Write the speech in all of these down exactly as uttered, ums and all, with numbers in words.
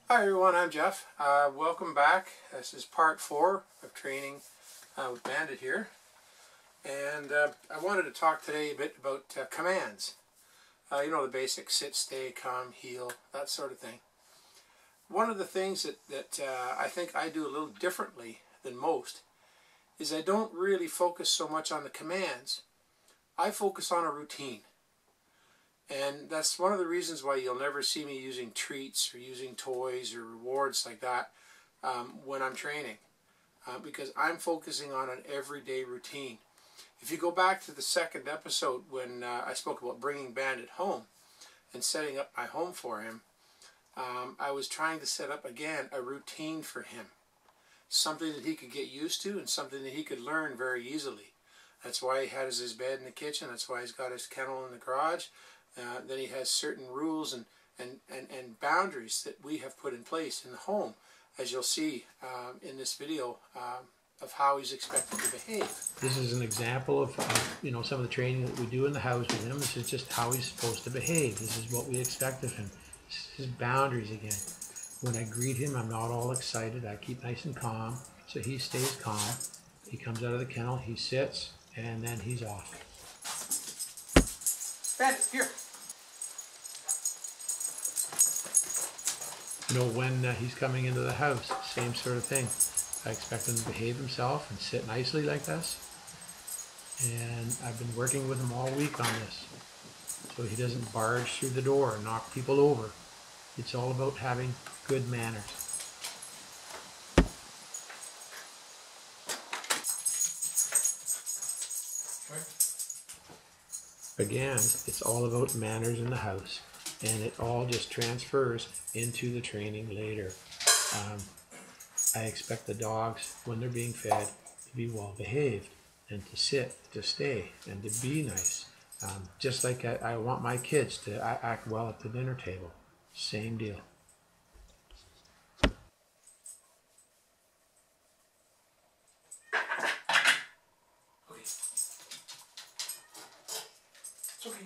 Hi everyone, I'm Jeff. Uh, welcome back. This is part four of training uh, with Bandit here. And uh, I wanted to talk today a bit about uh, commands. Uh, you know, the basic sit, stay, come, heel, that sort of thing. One of the things that, that uh, I think I do a little differently than most is I don't really focus so much on the commands. I focus on a routine. And that's one of the reasons why you'll never see me using treats or using toys or rewards like that um, when I'm training. Uh, because I'm focusing on an everyday routine. If you go back to the second episode when uh, I spoke about bringing Bandit home and setting up my home for him, um, I was trying to set up again a routine for him. Something that he could get used to and something that he could learn very easily. That's why he has his bed in the kitchen. That's why he's got his kennel in the garage. Uh, then he has certain rules and, and, and, and boundaries that we have put in place in the home, as you'll see um, in this video um, of how he's expected to behave. This is an example of uh, you know, some of the training that we do in the house with him. This is just how he's supposed to behave. This is what we expect of him. This is his boundaries again. When I greet him, I'm not all excited. I keep nice and calm, so he stays calm. He comes out of the kennel, he sits, and then he's off. Bandit, here. You know, when uh, he's coming into the house, same sort of thing. I expect him to behave himself and sit nicely like this. And I've been working with him all week on this, so he doesn't barge through the door and knock people over. It's all about having good manners. Again, it's all about manners in the house, and it all just transfers into the training later. Um, I expect the dogs, when they're being fed, to be well behaved, and to sit, to stay, and to be nice. Um, just like I, I want my kids to act well at the dinner table. Same deal. Okay.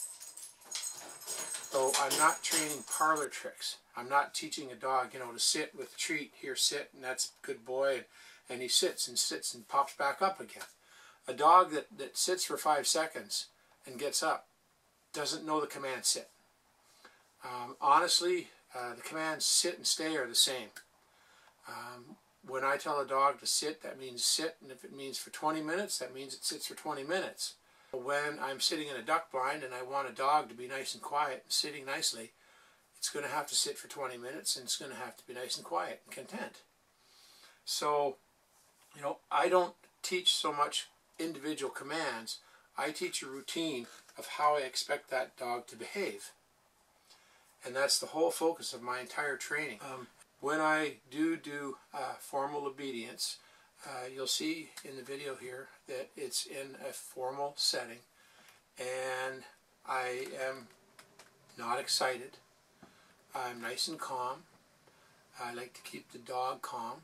So I'm not training parlor tricks. I'm not teaching a dog, you know, to sit with a treat. Here, sit, and that's a good boy. And he sits and sits and pops back up again. A dog that, that sits for five seconds and gets up doesn't know the command sit. Um, honestly, uh, the commands sit and stay are the same. Um, when I tell a dog to sit, that means sit, and if it means for twenty minutes, that means it sits for twenty minutes. When I'm sitting in a duck blind and I want a dog to be nice and quiet and sitting nicely, it's going to have to sit for twenty minutes, and it's going to have to be nice and quiet and content. So, you know, I don't teach so much individual commands. I teach a routine of how I expect that dog to behave. And that's the whole focus of my entire training. Um, when I do do uh, formal obedience, Uh, you'll see in the video here that it's in a formal setting, and I am not excited. I'm nice and calm. I like to keep the dog calm,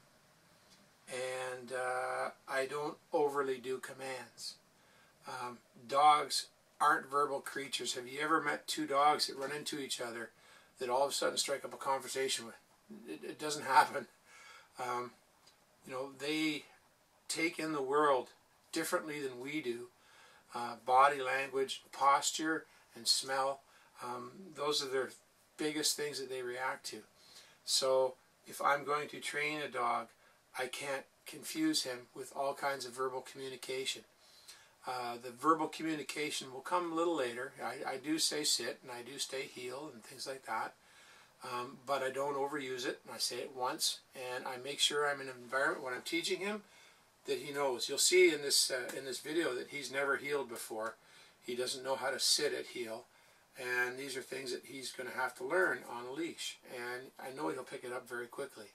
and uh, I don't overly do commands. Um, dogs aren't verbal creatures. Have you ever met two dogs that run into each other that all of a sudden strike up a conversation with? It, it doesn't happen. Um, You know, they take in the world differently than we do. Uh, body language, posture, and smell, um, those are their biggest things that they react to. So if I'm going to train a dog, I can't confuse him with all kinds of verbal communication. Uh, the verbal communication will come a little later. I, I do say sit, and I do stay heel, and things like that. Um, but I don't overuse it. I say it once, and I make sure I'm in an environment when I'm teaching him that he knows. You'll see in this uh, in this video that he's never heeled before. He doesn't know how to sit at heel, and these are things that he's going to have to learn on a leash. And I know he'll pick it up very quickly.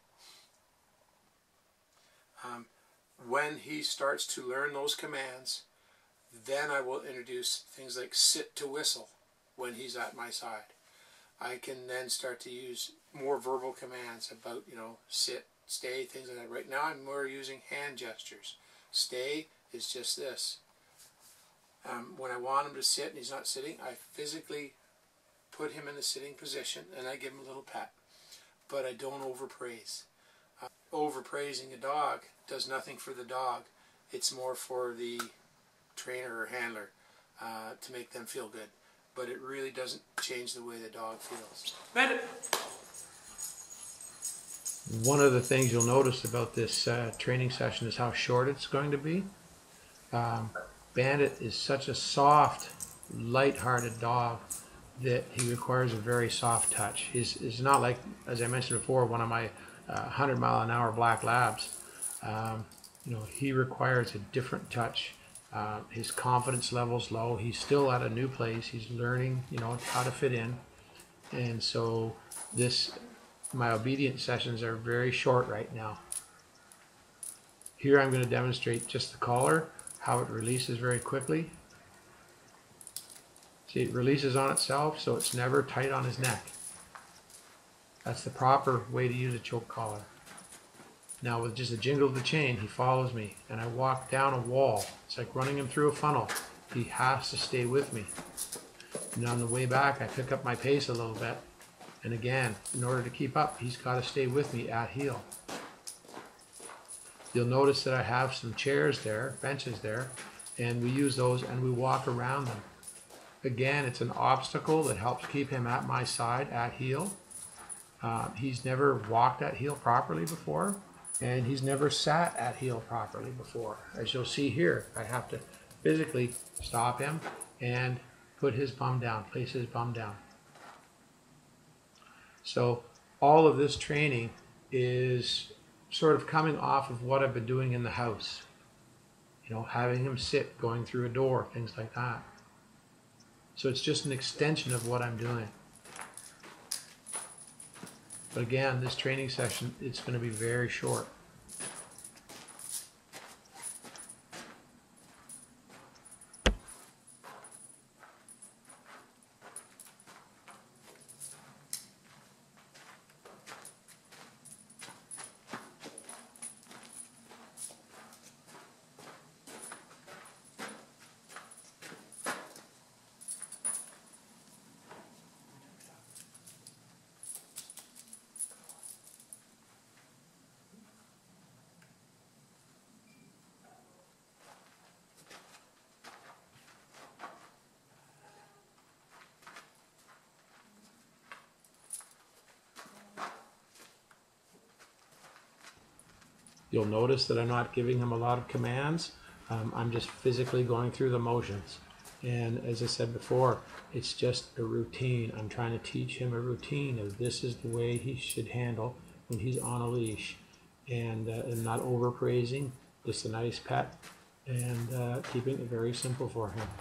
Um, when he starts to learn those commands, then I will introduce things like sit to whistle when he's at my side. I can then start to use more verbal commands about, you know, sit, stay, things like that. Right now I'm more using hand gestures. Stay is just this. Um, when I want him to sit and he's not sitting, I physically put him in the sitting position and I give him a little pat. but I don't overpraise. Uh, overpraising a dog does nothing for the dog. It's more for the trainer or handler uh, to make them feel good. But it really doesn't change the way the dog feels. Bandit! One of the things you'll notice about this uh, training session is how short it's going to be. Um, Bandit is such a soft, light-hearted dog that he requires a very soft touch. He's, he's not like, as I mentioned before, one of my uh, one hundred mile an hour black labs. Um, you know, he requires a different touch. Uh, his confidence level's low. He's still at a new place. He's learning, you know, how to fit in. And so this, my obedience sessions are very short right now. Here I'm going to demonstrate just the collar, how it releases very quickly. See, it releases on itself, so it's never tight on his neck. That's the proper way to use a choke collar. Now with just a jingle of the chain, he follows me, and I walk down a wall. It's like running him through a funnel. He has to stay with me. And on the way back, I pick up my pace a little bit. And again, in order to keep up, he's got to stay with me at heel. You'll notice that I have some chairs there, benches there, and we use those and we walk around them. Again, it's an obstacle that helps keep him at my side, at heel. Uh, he's never walked at heel properly before, and he's never sat at heel properly before. As you'll see here, I have to physically stop him and put his bum down, place his bum down. So all of this training is sort of coming off of what I've been doing in the house. You know, having him sit, going through a door, things like that. So it's just an extension of what I'm doing. But again, this training session, it's going to be very short. You'll notice that I'm not giving him a lot of commands. Um, I'm just physically going through the motions. And as I said before, it's just a routine. I'm trying to teach him a routine of this is the way he should handle when he's on a leash. And, uh, and not overpraising, just a nice pet, and uh, keeping it very simple for him.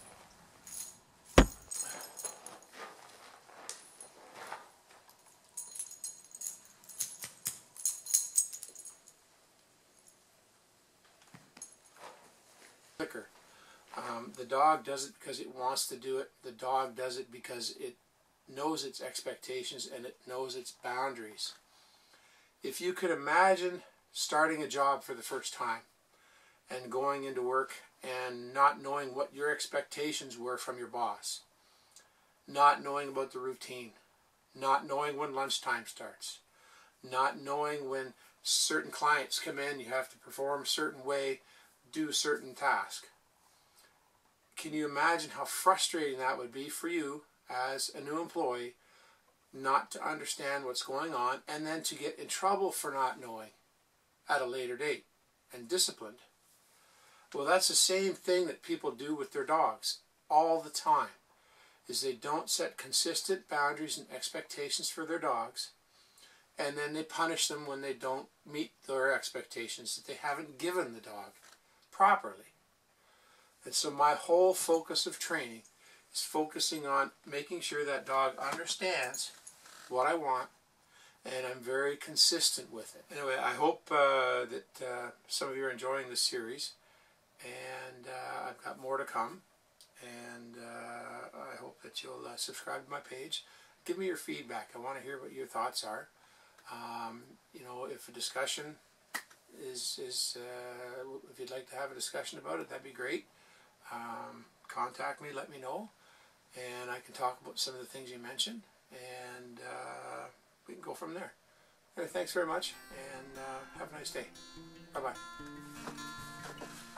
Um, the dog does it because it wants to do it. The dog does it because it knows its expectations and it knows its boundaries. If you could imagine starting a job for the first time and going into work and not knowing what your expectations were from your boss, not knowing about the routine, not knowing when lunchtime starts, not knowing when certain clients come in, you have to perform a certain way, do a certain task. Can you imagine how frustrating that would be for you as a new employee not to understand what's going on and then to get in trouble for not knowing at a later date and disciplined? Well, that's the same thing that people do with their dogs all the time, is they don't set consistent boundaries and expectations for their dogs, and then they punish them when they don't meet their expectations that they haven't given the dog properly. And so my whole focus of training is focusing on making sure that dog understands what I want, and I'm very consistent with it. Anyway, I hope uh, that uh, some of you are enjoying this series, and uh, I've got more to come, and uh, I hope that you'll uh, subscribe to my page. Give me your feedback. I want to hear what your thoughts are. Um, you know, if a discussion is, is uh, if you'd like to have a discussion about it, that'd be great. Um, contact me, let me know, and I can talk about some of the things you mentioned, and uh, we can go from there. Hey, thanks very much, and uh, have a nice day. Bye-bye.